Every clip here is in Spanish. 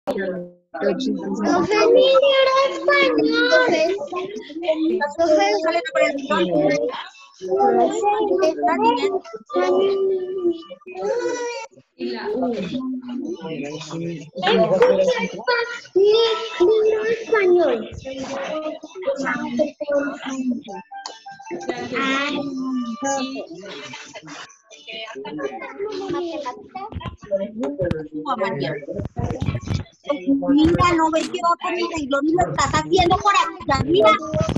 Profe, mi libro español. Profe, sale la presentación. Está bien. Libro español. Mira, no ves que va por mi renglón y lo estás haciendo por allá. Mira.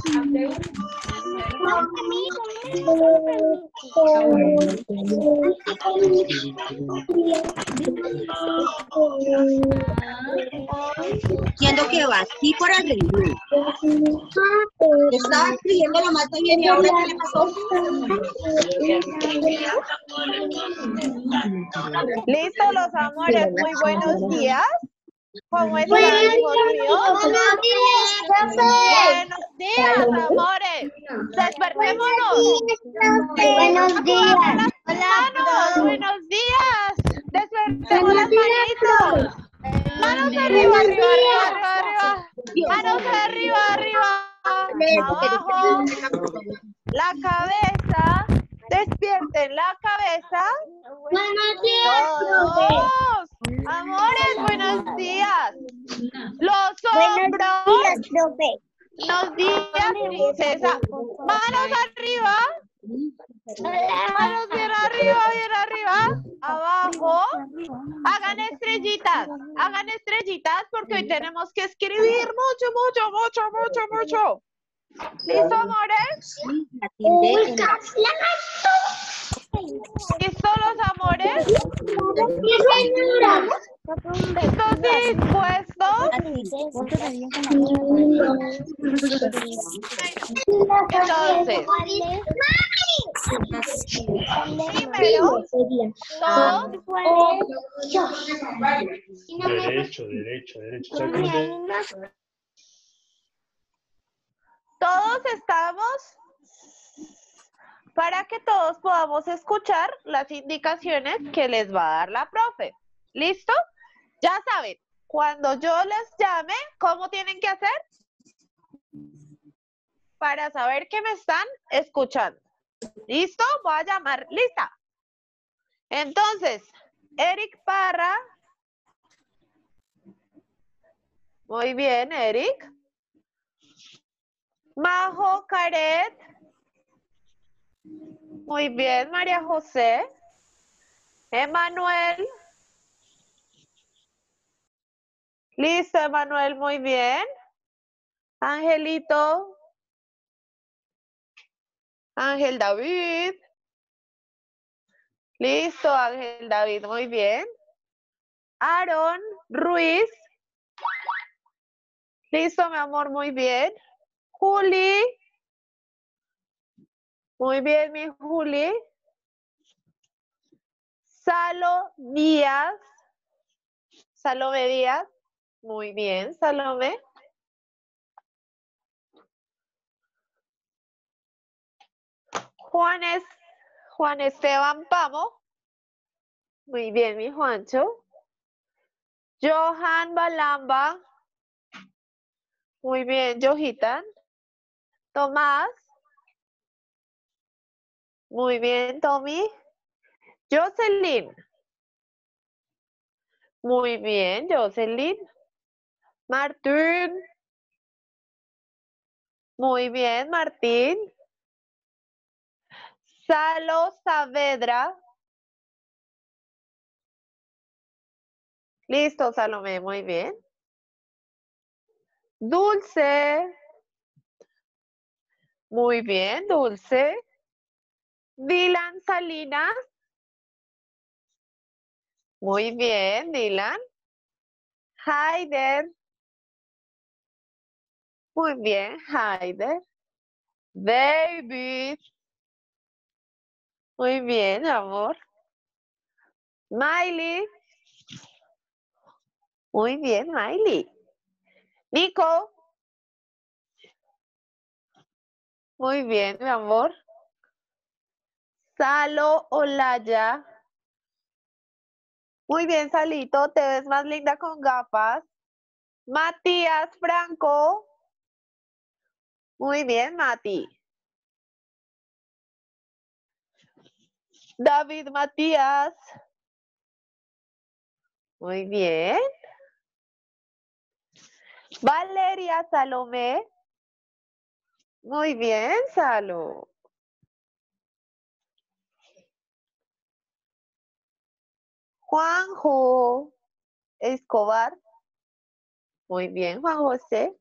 Siendo que va así por el renglón. Estaba escribiendo lo más bien y ahora ¿qué le pasó? Listo, los amores, muy buenos días. ¿Cómo están, Buenos hijos míos? días, profe. Buenos días, amores. Despertémonos. Buenos días. Manos, buenos días. Despertemos las manitos. Manos arriba, arriba, arriba, arriba, arriba. Manos arriba, arriba. Abajo. La cabeza. Despierten la cabeza. Buenos días, profe. Todos. Amores, buenos días. Los Buenos hombros. días, profe. Buenos días, princesa. Manos arriba. Manos bien arriba, bien arriba. Abajo. Hagan estrellitas porque hoy tenemos que escribir mucho. ¿Listo, amores? ¿Listo, los amores? Sí, señora. ¿Listos y dispuestos? Entonces, primero, todos, Derecho. todos estamos para que todos podamos escuchar las indicaciones que les va a dar la profe. ¿Listo? Ya saben, cuando yo les llame, ¿cómo tienen que hacer? Para saber que me están escuchando. ¿Listo? Voy a llamar. ¿Lista? Entonces, Eric Parra. Muy bien, Eric. Majo Caret. Muy bien, María José. Emanuel. Listo, Emanuel, muy bien. Angelito. Ángel David. Listo, Ángel David, muy bien. Aaron Ruiz. Listo, mi amor, muy bien. Juli. Muy bien, mi Juli. Salo Díaz. Salome Díaz. Muy bien, Salome. Juan Esteban Pamo. Muy bien, mi Juancho. Johan Balamba. Muy bien, Johitan. Tomás. Muy bien, Tommy. Jocelyn. Muy bien, Jocelyn. Martín. Muy bien, Martín. Salo Saavedra. Listo, Salomé, muy bien. Dulce. Muy bien, Dulce. Dylan Salinas. Muy bien, Dylan. Haider. Muy bien, Haider. David. Muy bien, amor. Miley. Muy bien, Miley. Nico. Muy bien, mi amor. Salo Olaya. Muy bien, Salito, te ves más linda con gafas. Matías Franco. Muy bien, Mati. David Matías. Muy bien. Valeria Salomé. Muy bien, Salo. Juanjo Escobar. Muy bien, Juan José.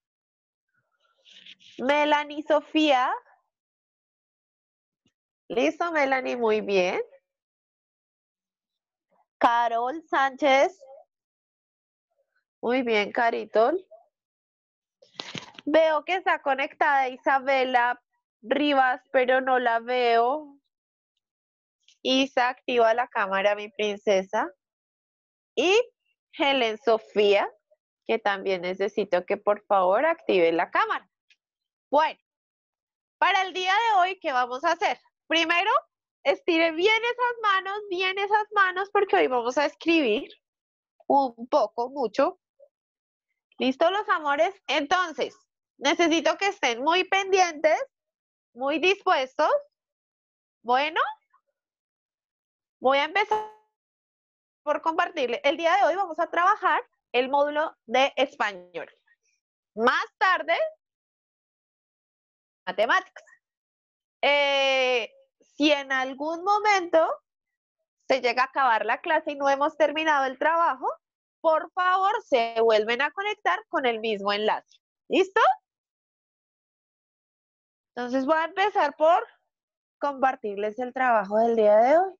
Melanie Sofía. Listo, Melanie, muy bien. Carol Sánchez. Muy bien, Caritol. Veo que está conectada Isabela Rivas, pero no la veo. Isa, activa la cámara, mi princesa. Y Helen Sofía, que también necesito que por favor active la cámara. Bueno, para el día de hoy, ¿qué vamos a hacer? Primero, estire bien esas manos, porque hoy vamos a escribir un poco, mucho. ¿Listo, los amores? Entonces, necesito que estén muy pendientes, muy dispuestos. Bueno, voy a empezar por compartirle. El día de hoy vamos a trabajar el módulo de español. Más tarde, matemáticas. Si en algún momento se llega a acabar la clase y no hemos terminado el trabajo, por favor, se vuelven a conectar con el mismo enlace. ¿Listo? Entonces voy a empezar por compartirles el trabajo del día de hoy.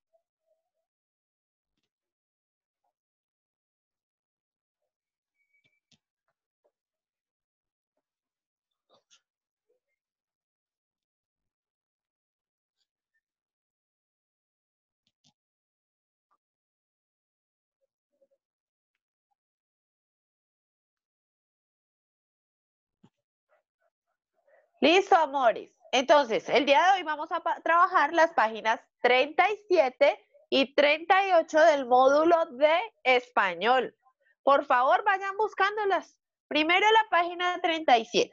Listo, amores. Entonces, el día de hoy vamos a trabajar las páginas 37 y 38 del módulo de español. Por favor, vayan buscándolas. Primero la página 37.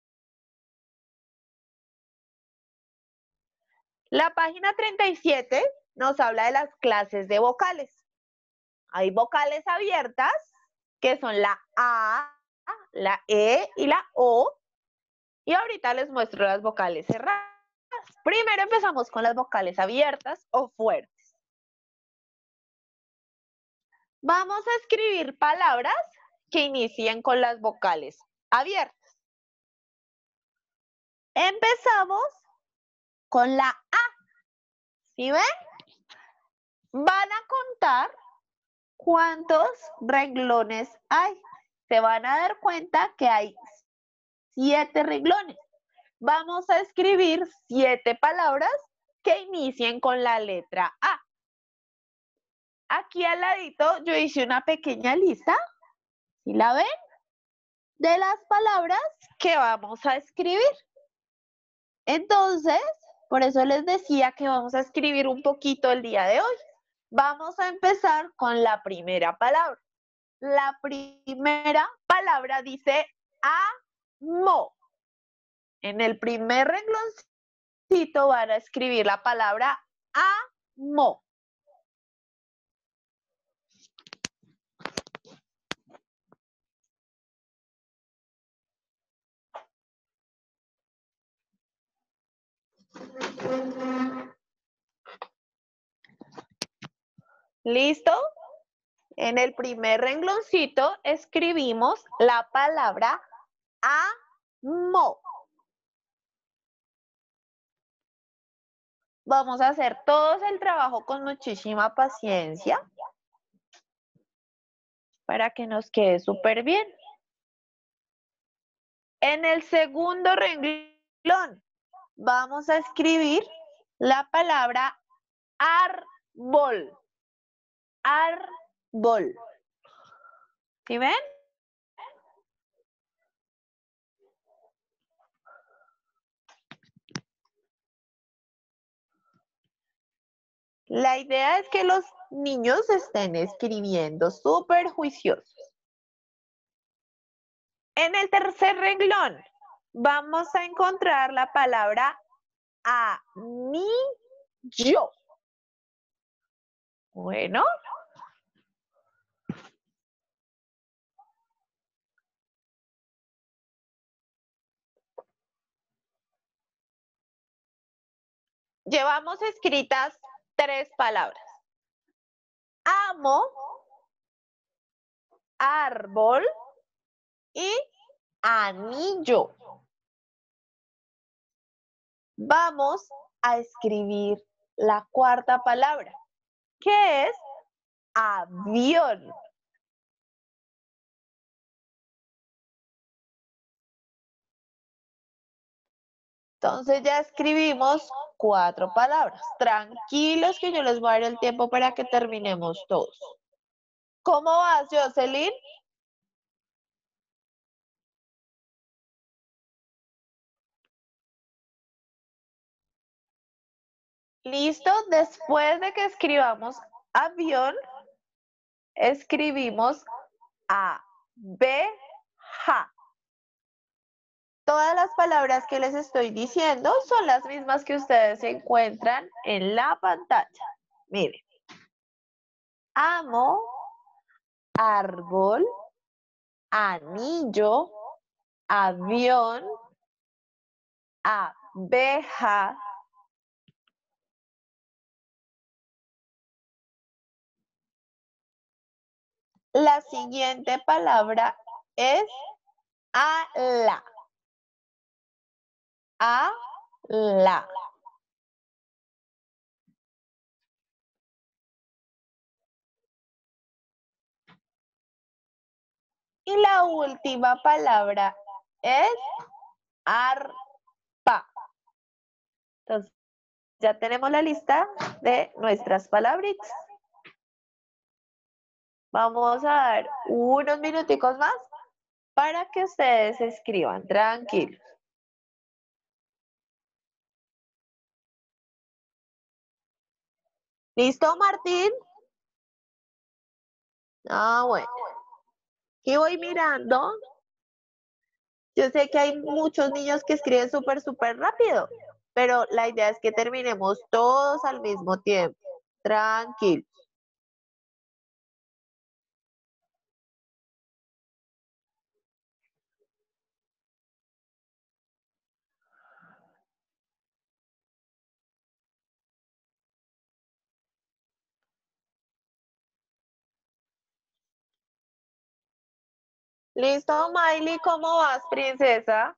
La página 37 nos habla de las clases de vocales. Hay vocales abiertas, que son la A, la E y la O. Y ahorita les muestro las vocales cerradas. Primero empezamos con las vocales abiertas o fuertes. Vamos a escribir palabras que inicien con las vocales abiertas. Empezamos con la A. ¿Sí ven? Van a contar cuántos renglones hay. Se van a dar cuenta que hay 7 renglones. Vamos a escribir 7 palabras que inicien con la letra A. Aquí al ladito yo hice una pequeña lista, ¿sí la ven? De las palabras que vamos a escribir. Entonces, por eso les decía que vamos a escribir un poquito el día de hoy. Vamos a empezar con la primera palabra. La primera palabra dice amo. En el primer rengloncito van a escribir la palabra amo. ¿Listo? En el primer rengloncito escribimos la palabra amo. Vamos a hacer todos el trabajo con muchísima paciencia para que nos quede súper bien. En el segundo renglón vamos a escribir la palabra árbol. Árbol. ¿Sí ven? La idea es que los niños estén escribiendo súper juiciosos. En el tercer renglón vamos a encontrar la palabra anillo. Bueno. Llevamos escritas 3 palabras. Amo, árbol y anillo. Vamos a escribir la cuarta palabra, que es avión. Entonces ya escribimos 4 palabras. Tranquilos que yo les voy a dar el tiempo para que terminemos todos. ¿Cómo vas, Jocelyn? ¿Listo? Después de que escribamos avión, escribimos abeja. Todas las palabras que les estoy diciendo son las mismas que ustedes encuentran en la pantalla. Miren. Amo, árbol, anillo, avión, abeja. La siguiente palabra es ala. Ala. Y la última palabra es arpa. Entonces, ya tenemos la lista de nuestras palabritas. Vamos a dar unos minuticos más para que ustedes escriban, tranquilos. ¿Listo, Martín? Ah, bueno. Y voy mirando. Yo sé que hay muchos niños que escriben súper rápido, pero la idea es que terminemos todos al mismo tiempo. Tranquilos. ¿Listo, Miley? ¿Cómo vas, princesa?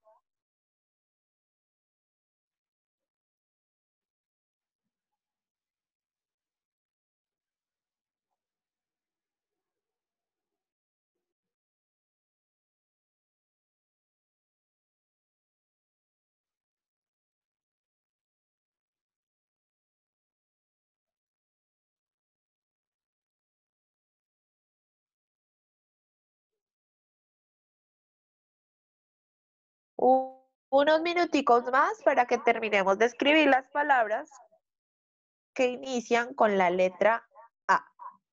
Unos minuticos más para que terminemos de escribir las palabras que inician con la letra A.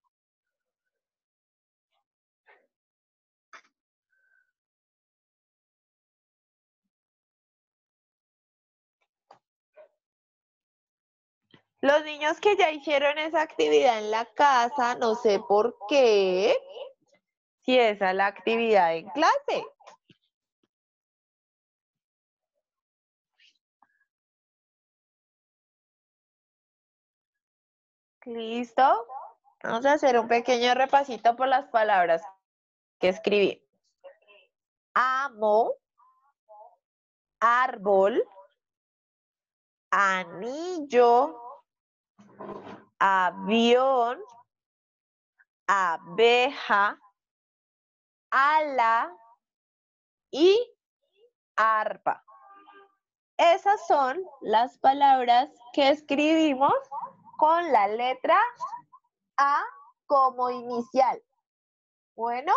Los niños que ya hicieron esa actividad en la casa, no sé por qué, si esa es la actividad en clase. ¿Listo? Vamos a hacer un pequeño repasito por las palabras que escribí. Amo, árbol, anillo, avión, abeja, ala y arpa. Esas son las palabras que escribimos con la letra A como inicial. Bueno.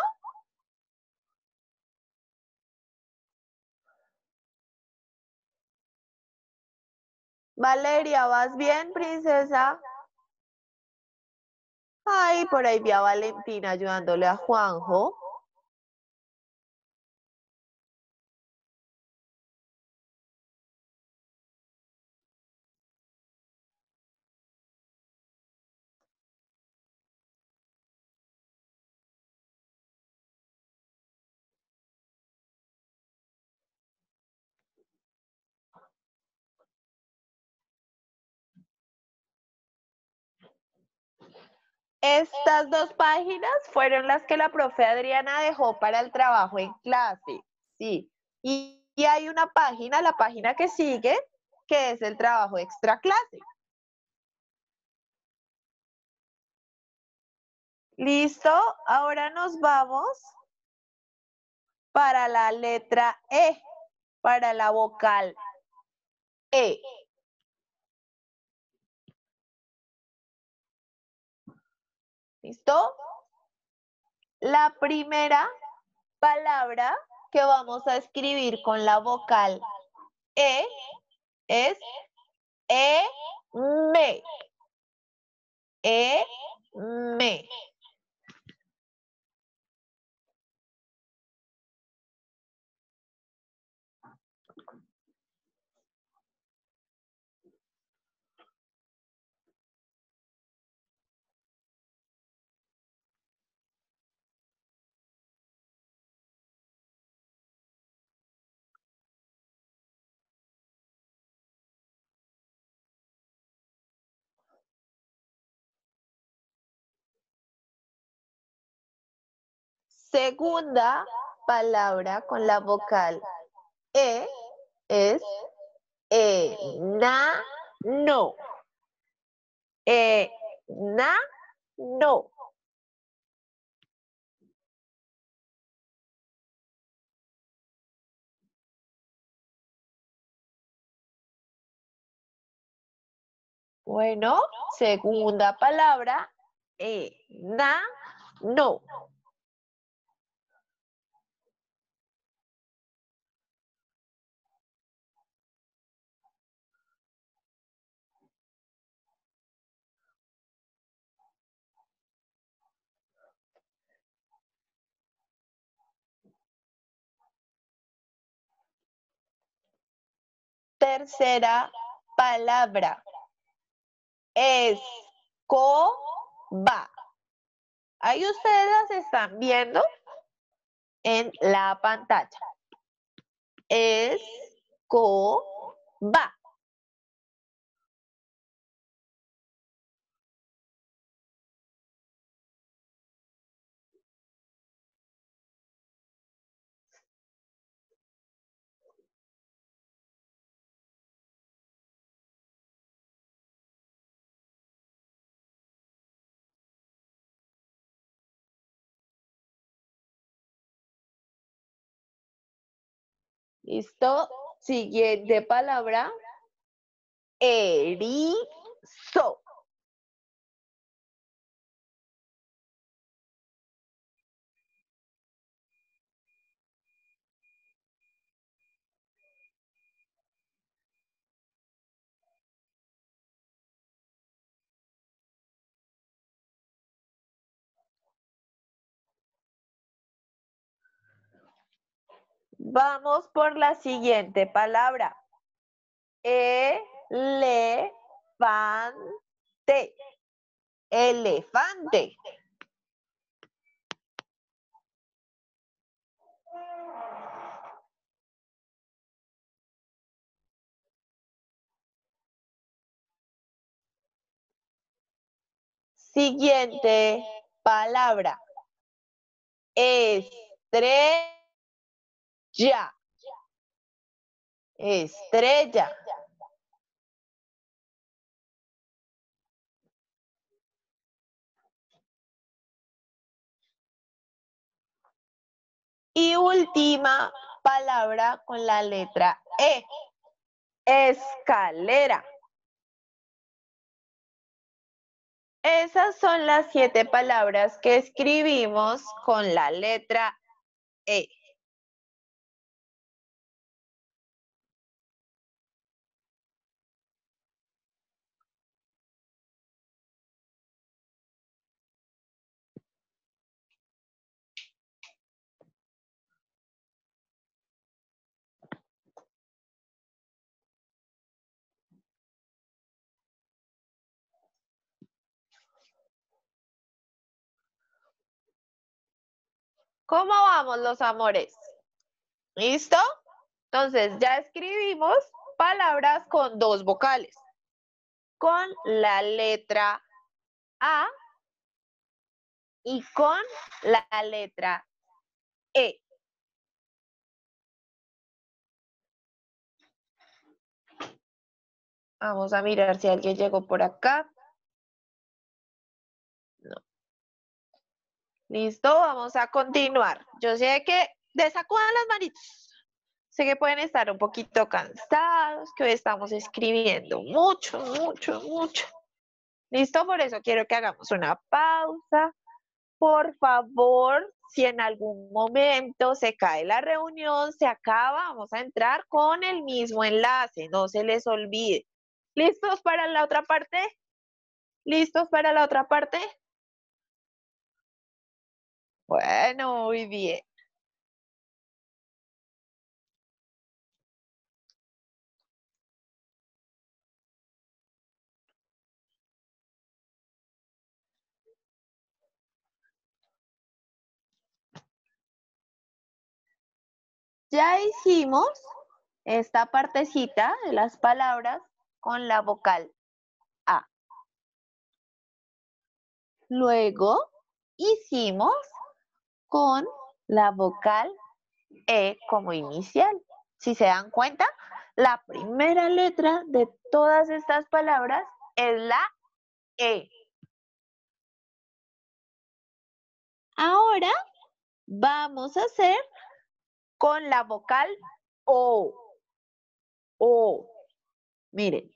Valeria, ¿vas bien, princesa? Ay, por ahí vi a Valentina ayudándole a Juanjo. Estas dos páginas fueron las que la profe Adriana dejó para el trabajo en clase. Sí. Y hay una página, la página que sigue, que es el trabajo extra clase. ¿Listo? Ahora nos vamos para la letra E, para la vocal E. ¿Listo? La primera palabra que vamos a escribir con la vocal E es me. Me. Segunda palabra con la vocal E es no. No. Bueno, segunda palabra, no. Tercera palabra, escoba. Ahí ustedes las están viendo en la pantalla. Escoba. ¿Listo? Siguiente palabra, erizo. Vamos por la siguiente palabra. Elefante. Elefante. Siguiente palabra. Estrella. Estrella. Y última palabra con la letra E. Escalera. Esas son las 7 palabras que escribimos con la letra E. ¿Cómo vamos, los amores? ¿Listo? Entonces, ya escribimos palabras con 2 vocales. Con la letra A y con la letra E. Vamos a mirar si alguien llegó por acá. No. Listo, vamos a continuar. Yo sé que desacudan las manitos. Sé que pueden estar un poquito cansados, que hoy estamos escribiendo mucho, mucho, mucho. ¿Listo? Por eso quiero que hagamos una pausa. Por favor, si en algún momento se cae la reunión, se acaba, vamos a entrar con el mismo enlace, no se les olvide. ¿Listos para la otra parte? ¿Listos para la otra parte? Bueno, muy bien. Ya hicimos esta partecita de las palabras con la vocal A. Luego hicimos con la vocal E como inicial. Si se dan cuenta, la primera letra de todas estas palabras es la E. Ahora vamos a hacer con la vocal O. O. Miren.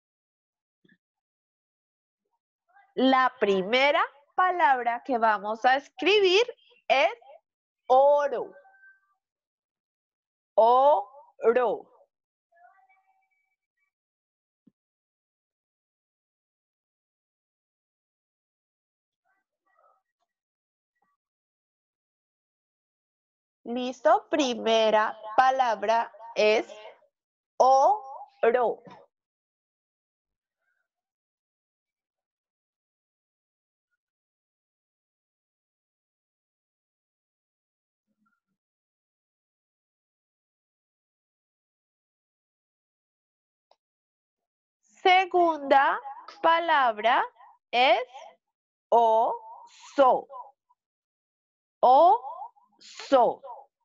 La primera palabra que vamos a escribir es oro. Oro. ¿Listo? Primera palabra es oro. Segunda palabra es oso. Oso.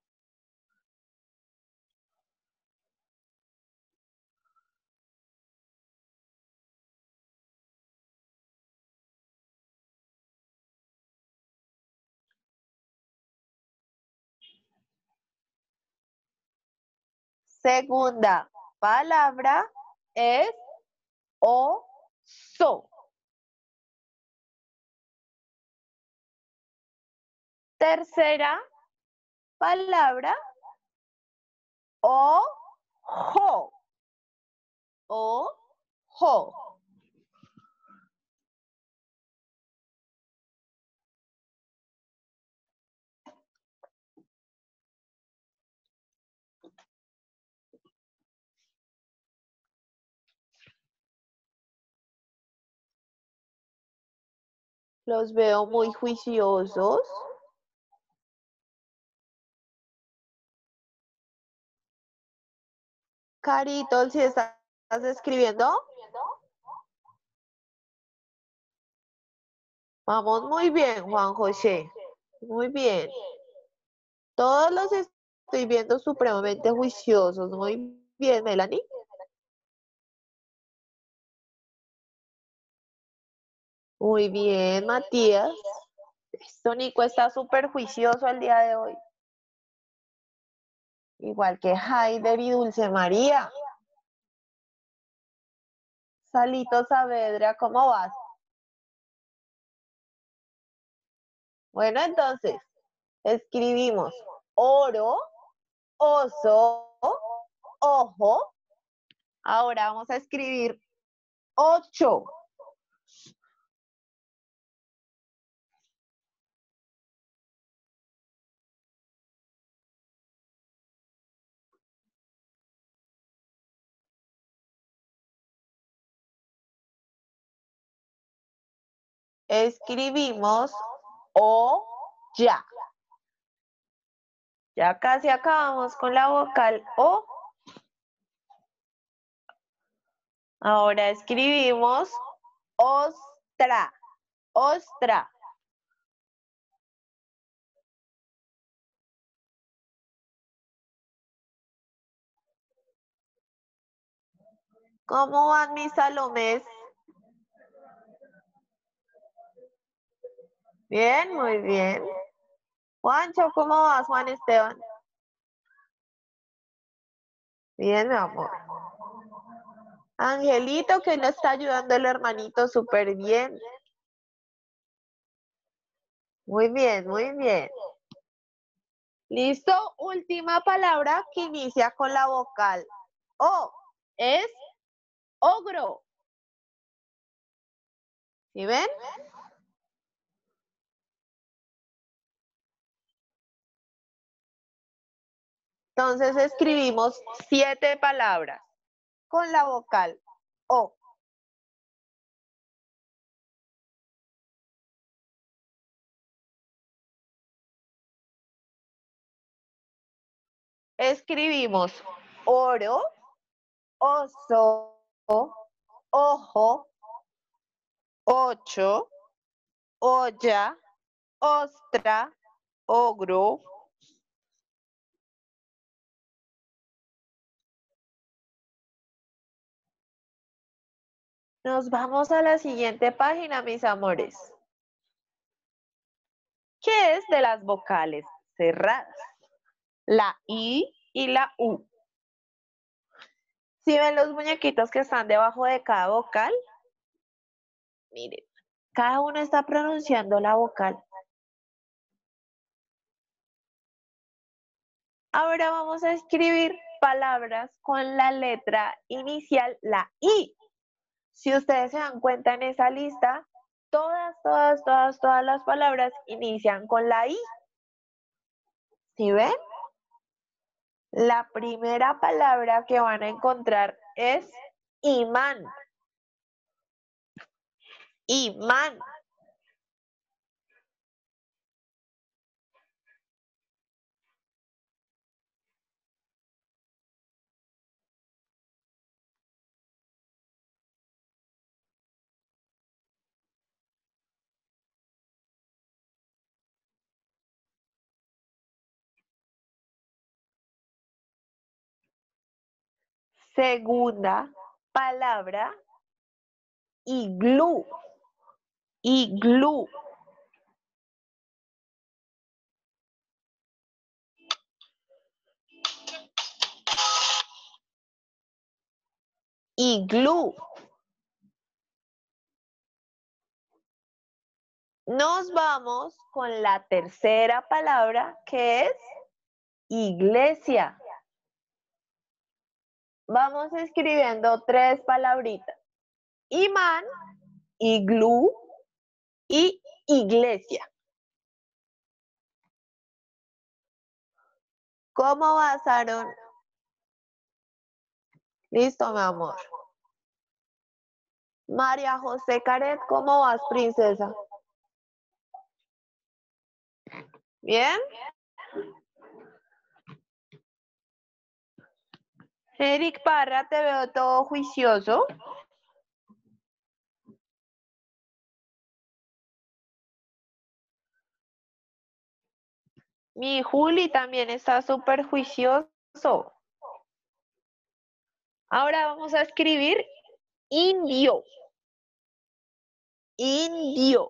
Segunda palabra es oso. Tercera palabra, ojo. Ojo. Los veo muy juiciosos. Carito, si estás escribiendo. Vamos muy bien, Juan José. Muy bien. Todos los estoy viendo supremamente juiciosos. Muy bien, Melanie. Muy bien, Matías. Esto Nico está súper juicioso el día de hoy. Igual que Haider y Dulce María. Salito Saavedra, ¿cómo vas? Bueno, entonces, escribimos oro, oso, ojo. Ahora vamos a escribir 8. Escribimos ya. Ya casi acabamos con la vocal O. Ahora escribimos ostra. Ostra. ¿Cómo van mis Salomés? Bien, muy bien. Juancho, ¿cómo vas, Juan Esteban? Bien, mi amor. Angelito, que no está ayudando el hermanito súper bien. Muy bien, muy bien. ¿Listo? Última palabra que inicia con la vocal O. Es ogro. ¿Sí ven? Entonces escribimos 7 palabras con la vocal O. Escribimos oro, oso, ojo, 8, olla, ostra, ogro. Nos vamos a la siguiente página, mis amores. ¿Qué es de las vocales cerradas? La I y la U. ¿Sí ven los muñequitos que están debajo de cada vocal? Miren, cada uno está pronunciando la vocal. Ahora vamos a escribir palabras con la letra inicial, la I. Si ustedes se dan cuenta en esa lista, todas las palabras inician con la I. ¿Sí ven? La primera palabra que van a encontrar es imán. Imán. Segunda palabra, iglú. Iglú. Iglú. Nos vamos con la tercera palabra, que es iglesia. Vamos escribiendo 3 palabritas. Imán, iglú y iglesia. ¿Cómo vas, Aaron? Listo, mi amor. María José Caret, ¿cómo vas, princesa? ¿Bien? Eric Parra, te veo todo juicioso. Mi Juli también está súper juicioso. Ahora vamos a escribir indio. Indio.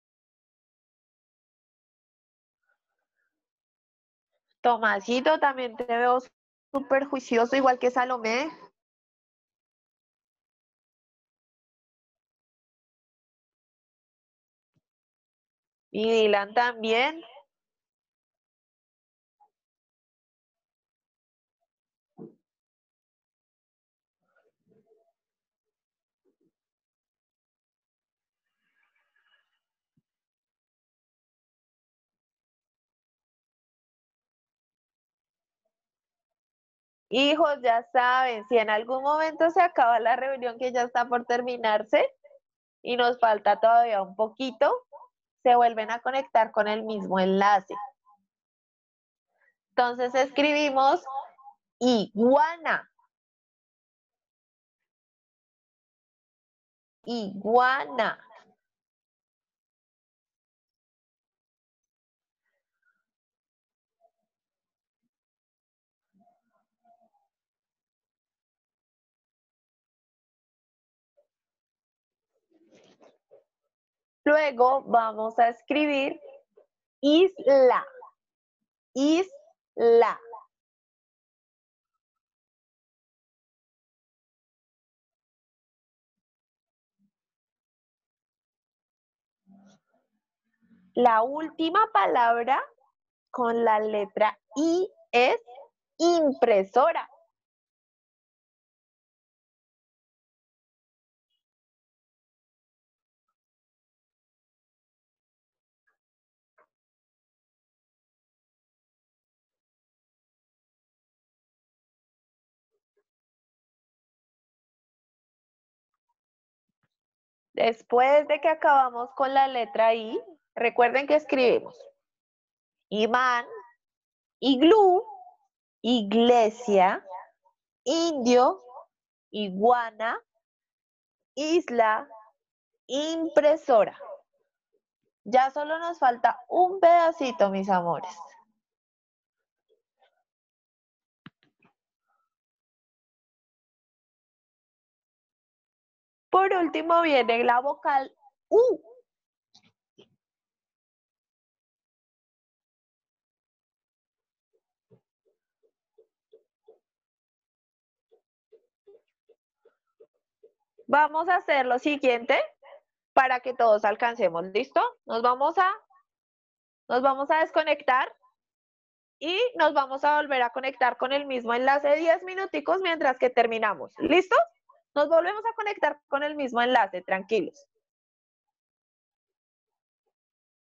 Tomasito, también te veo súper juicioso, igual que Salomé. Y Dylan también. Hijos, ya saben, si en algún momento se acaba la reunión que ya está por terminarse y nos falta todavía un poquito, se vuelven a conectar con el mismo enlace. Entonces escribimos iguana. Iguana. Luego vamos a escribir isla. Isla. La última palabra con la letra I es impresora. Después de que acabamos con la letra I, recuerden que escribimos imán, iglú, iglesia, indio, iguana, isla, impresora. Ya solo nos falta un pedacito, mis amores. Por último viene la vocal U. Vamos a hacer lo siguiente para que todos alcancemos. ¿Listo? Nos vamos a desconectar y nos vamos a volver a conectar con el mismo enlace 10 minuticos mientras que terminamos. ¿Listo? Nos volvemos a conectar con el mismo enlace, tranquilos.